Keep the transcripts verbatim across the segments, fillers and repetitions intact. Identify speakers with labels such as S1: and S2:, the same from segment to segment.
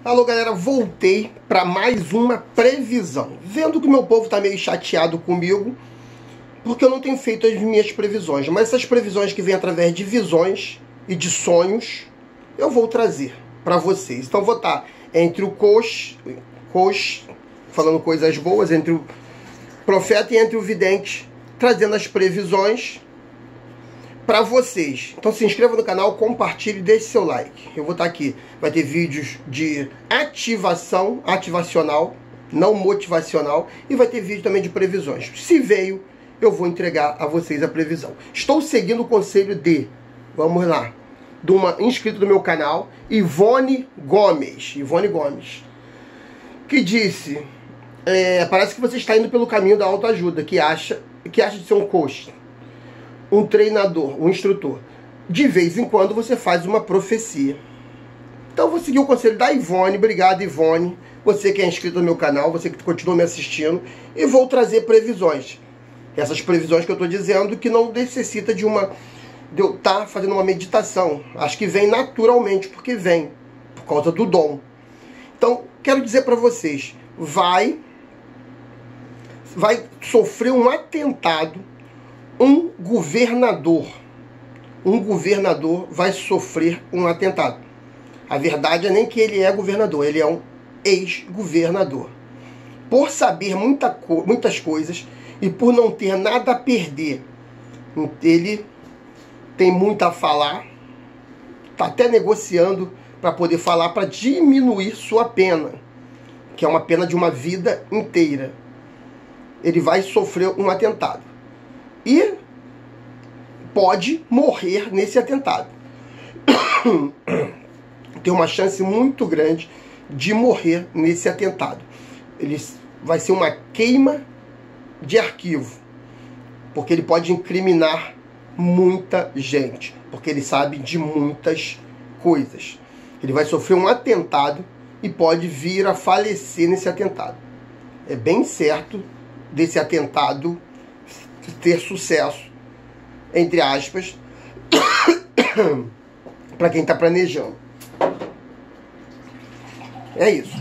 S1: Alô galera, voltei para mais uma previsão. Vendo que o meu povo tá meio chateado comigo, porque eu não tenho feito as minhas previsões. Mas essas previsões que vêm através de visões e de sonhos, eu vou trazer para vocês. Então vou estar entre o coach, coach, falando coisas boas, entre o profeta e entre o vidente, trazendo as previsões para vocês. Então se inscreva no canal, compartilhe e deixe seu like. Eu vou estar aqui, vai ter vídeos de ativação, ativacional, não motivacional, e vai ter vídeo também de previsões. Se veio, eu vou entregar a vocês a previsão. Estou seguindo o conselho de, vamos lá, de uma inscrita do meu canal, Ivone Gomes, Ivone Gomes, que disse, é, parece que você está indo pelo caminho da autoajuda, que acha, que acha de ser um coach, um treinador, um instrutor. De vez em quando você faz uma profecia. Então eu vou seguir o conselho da Ivone. Obrigado, Ivone. Você que é inscrito no meu canal, você que continua me assistindo. E vou trazer previsões. Essas previsões que eu estou dizendo que não necessita de uma... de eu estar fazendo uma meditação. Acho que vem naturalmente, porque vem. Por causa do dom. Então, quero dizer para vocês. Vai... Vai sofrer um atentado. Um governador, um governador vai sofrer um atentado. A verdade é nem que ele é governador, ele é um ex-governador. Por saber muita co muitas coisas e por não ter nada a perder, ele tem muito a falar, está até negociando para poder falar, para diminuir sua pena, que é uma pena de uma vida inteira. Ele vai sofrer um atentado. E pode morrer nesse atentado. Tem uma chance muito grande de morrer nesse atentado. Ele vai ser uma queima de arquivo, porque ele pode incriminar muita gente, porque ele sabe de muitas coisas. Ele vai sofrer um atentado e pode vir a falecer nesse atentado. É bem certo desse atentado ter sucesso, entre aspas, para quem está planejando. É isso.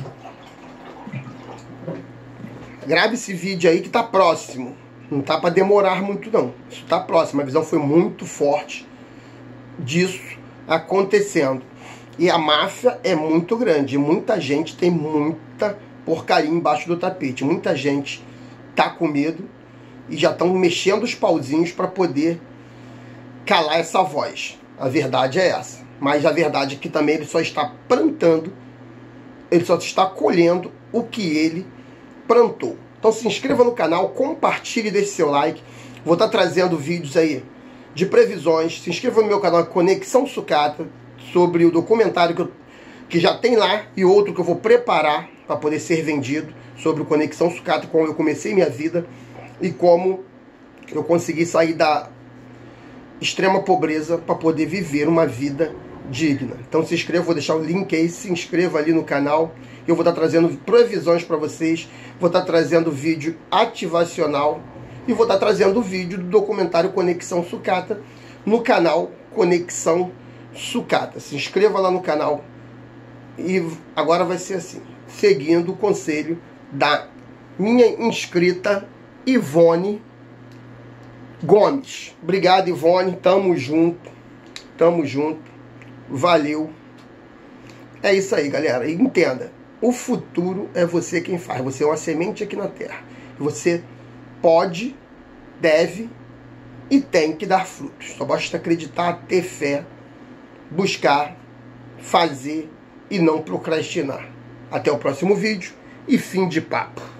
S1: Grave esse vídeo aí que tá próximo. Não tá para demorar muito não. Isso tá próximo. A visão foi muito forte disso acontecendo. E a máfia é muito grande. Muita gente tem muita porcaria embaixo do tapete. Muita gente tá com medo e já estão mexendo os pauzinhos para poder calar essa voz. A verdade é essa. Mas a verdade é que também ele só está plantando, ele só está colhendo o que ele plantou. Então se inscreva no canal, compartilhe e deixe seu like. Vou estar trazendo vídeos aí de previsões. Se inscreva no meu canal Conexão Sucata, sobre o documentário que, eu, que já tem lá e outro que eu vou preparar para poder ser vendido, sobre o Conexão Sucata, como eu comecei minha vida e como eu consegui sair da extrema pobreza para poder viver uma vida digna. Então se inscreva, vou deixar o link aí, se inscreva ali no canal. Eu vou estar trazendo previsões para vocês, vou estar trazendo vídeo ativacional e vou estar trazendo vídeo do documentário Conexão Sucata no canal Conexão Sucata. Se inscreva lá no canal e agora vai ser assim, seguindo o conselho da minha inscrita Ivone Gomes. Obrigado, Ivone. Tamo junto. Tamo junto. Valeu. É isso aí, galera. E entenda. O futuro é você quem faz. Você é uma semente aqui na Terra. Você pode, deve e tem que dar frutos. Só basta acreditar, ter fé, buscar, fazer e não procrastinar. Até o próximo vídeo e fim de papo.